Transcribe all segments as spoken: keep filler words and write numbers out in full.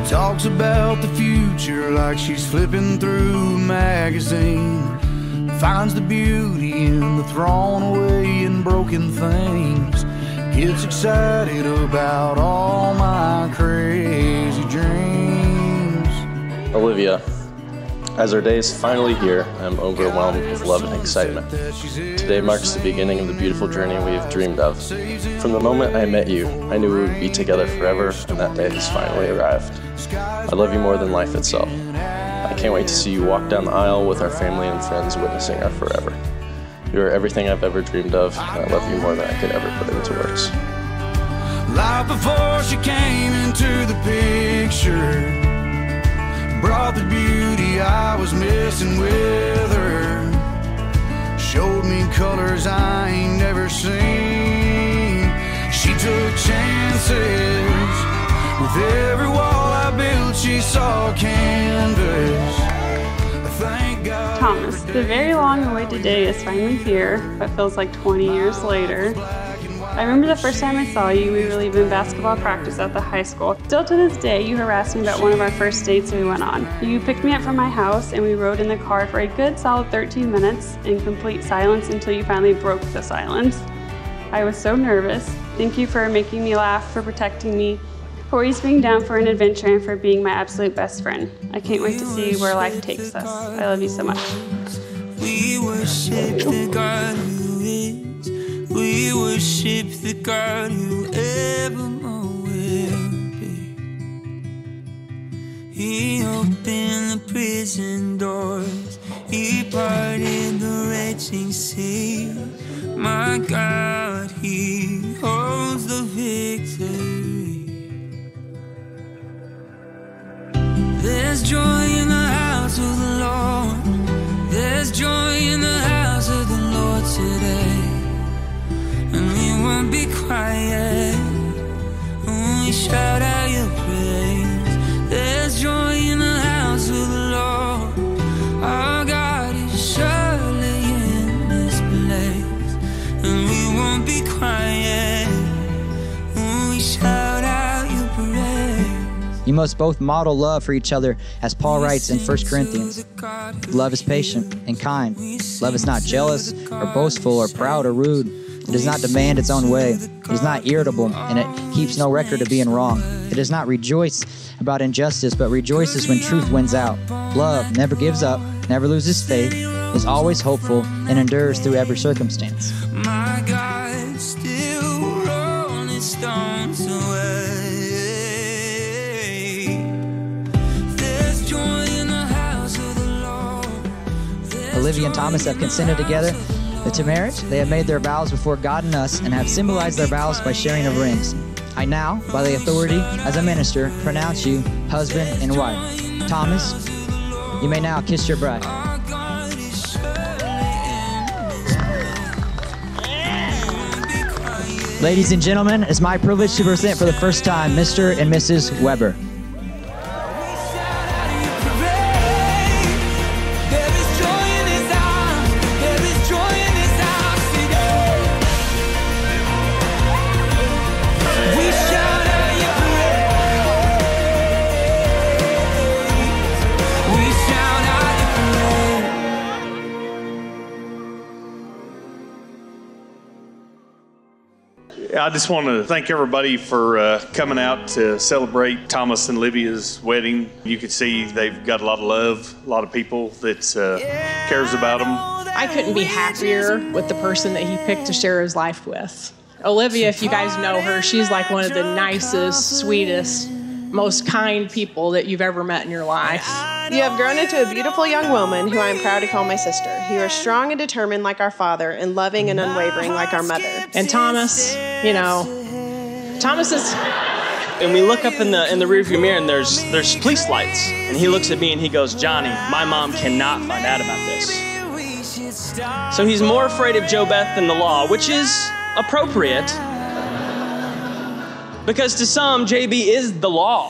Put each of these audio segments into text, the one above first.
Talks about the future like she's flipping through a magazine. Finds the beauty in the thrown away and broken things. Gets excited about all my crazy dreams. Olivia, as our day is finally here, I'm overwhelmed with love and excitement. Today marks the beginning of the beautiful journey we have dreamed of. From the moment I met you, I knew we would be together forever, and that day has finally arrived. I love you more than life itself. I can't wait to see you walk down the aisle with our family and friends witnessing our forever. You are everything I've ever dreamed of, and I love you more than I could ever put into words. Life before she came into the picture brought the beauty I was missing with her. Showed me colors I ain't never seen. She took chances. With every wall I built, she saw canvas. Thank God. Thomas, the very long-awaited day is finally here, but feels like twenty years later. I remember the first time I saw you, we were leaving basketball practice at the high school. Still to this day, you harassed me about one of our first dates we went on. You picked me up from my house and we rode in the car for a good solid thirteen minutes in complete silence until you finally broke the silence. I was so nervous. Thank you for making me laugh, for protecting me, for always being down for an adventure, and for being my absolute best friend. I can't wait to see where life takes us. I love you so much. We worship the God who is. We worship the God who evermore will be. He opened the prison doors. He parted the raging sea. My God, He holds the victory. There's joy in the house of the Lord. There's joy in the house of the Lord today. And we won't be quiet when we shout out your praise. There's joy in the house of the Lord. Our God is surely in this place. And we won't be quiet when we shout out your praise. You must both model love for each other, as Paul writes in First Corinthians. Love is patient and kind. Love is not jealous or boastful or proud or rude. It does not demand its own way. It is not irritable, and it keeps no record of being wrong. It does not rejoice about injustice, but rejoices when truth wins out. Love never gives up, never loses faith, is always hopeful, and endures through every circumstance. My God, still rolling stones away. Olivia and Thomas have consented together to marriage. They have made their vows before God and us and have symbolized their vows by sharing of rings. I now, by the authority as a minister, pronounce you husband and wife. Thomas, you may now kiss your bride. Ladies and gentlemen, it's my privilege to present for the first time Mister and Missus Weber. I just want to thank everybody for uh, coming out to celebrate Thomas and Olivia's wedding. You can see they've got a lot of love, a lot of people that uh, cares about them. I couldn't be happier with the person that he picked to share his life with. Olivia, if you guys know her, she's like one of the nicest, sweetest, most kind people that you've ever met in your life. You have grown into a beautiful young woman who I am proud to call my sister. You are strong and determined like our father and loving and unwavering like our mother. And Thomas, you know, Thomas is... And we look up in the in the rearview mirror and there's there's police lights. And he looks at me and he goes, Johnny, my mom cannot find out about this. So he's more afraid of JoBeth than the law, which is appropriate. Because to some, J B is the law.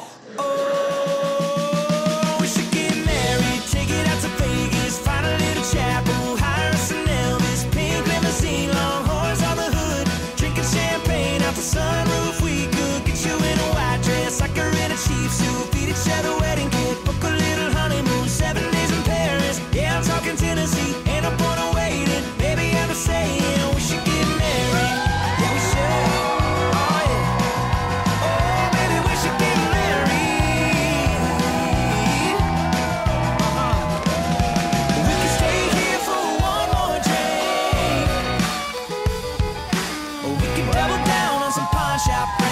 Sunroof, we could get you in a white dress, like her in a cheap suit, feed each shop.